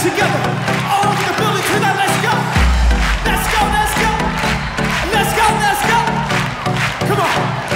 hands together. All over the building tonight. Let's go. Let's go, let's go. Let's go, let's go. Come on.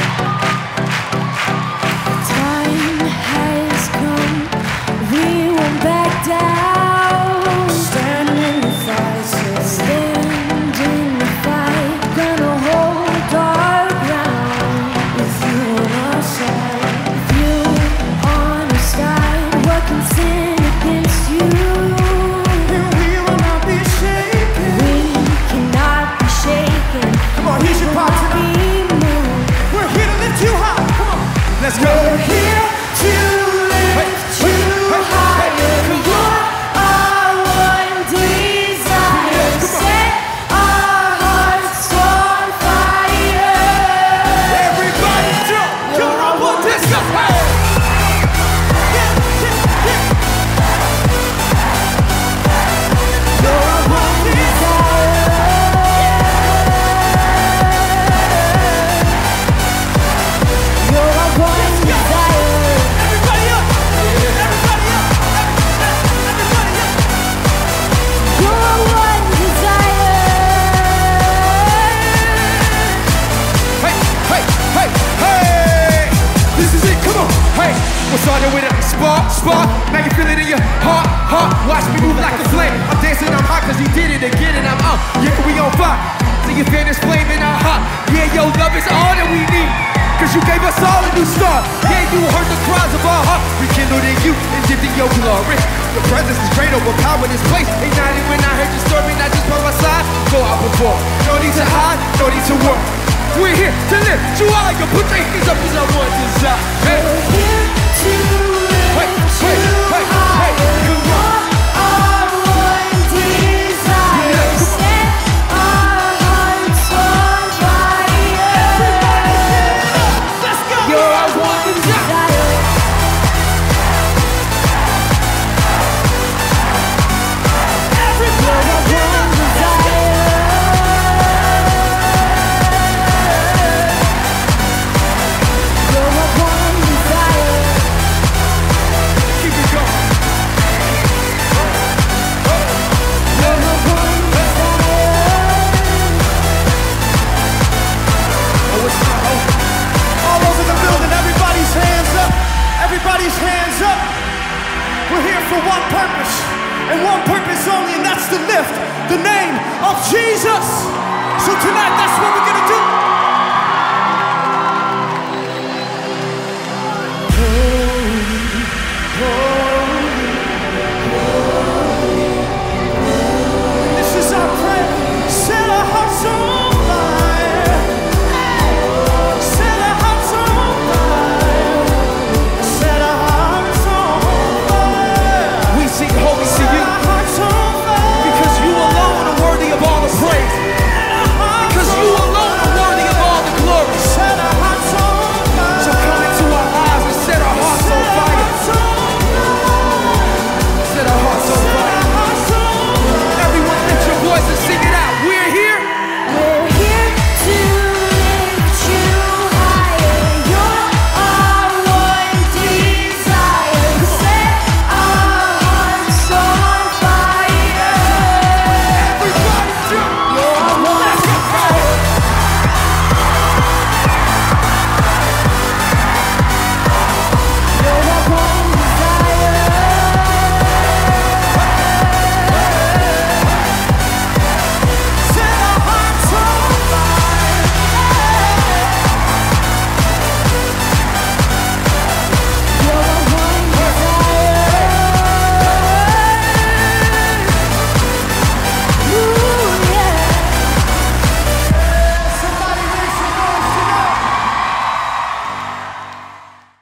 Time has come. We won't back down. Standing in the fight, Stand in the fight. Gonna hold our ground. with you on our side. With you on our side, what can sin against you? And we will not be shaken. We cannot be shaken. Come on, here's your part Cannot tonight. be moved. We're here to lift you high. Come on. Let's go. We're here to lift you higher. You're our one desire. Set our hearts on fire. Everybody jump. You're on one distance. Hey. Yeah, yeah, yeah. You're our one desire. You're our one desire. Everybody up. Everybody up. Everybody up. You're our one desire. Hey, hey, hey, hey! This is it, come on! Hey, we're starting with a spark, spark. Now you feel it in your heart, heart. Watch me move like a flame. I'm dancing, I'm hot, cause he did it again, and I'm out. Yeah, we on fire. See your fan is flaming our heart. Yeah, your love is all that we need. Cause you gave us all a new start. Yeah, you heard the cries of our heart. Rekindled in you and dipped in your glory. Your presence is great, overpowered this place. Ignited when I heard your story, not just by my side. Go out before. No need to hide, no need to work. We're here to lift you higher. Put your hands up as I want desire. Hey, We're here to hey, lift hey, you hey, higher. hey. Come on. Our one desire. Set our hearts on fire. Let's go. You're our one desire. You're our one desire. You're our one desire. Keep it going. You're our one desire. Oh, it's not over. All over the building, everybody's hands up. Everybody's hands up. We're here for one purpose, and one purpose only, and that's to lift the name of Jesus. So tonight, that's what we're gonna do.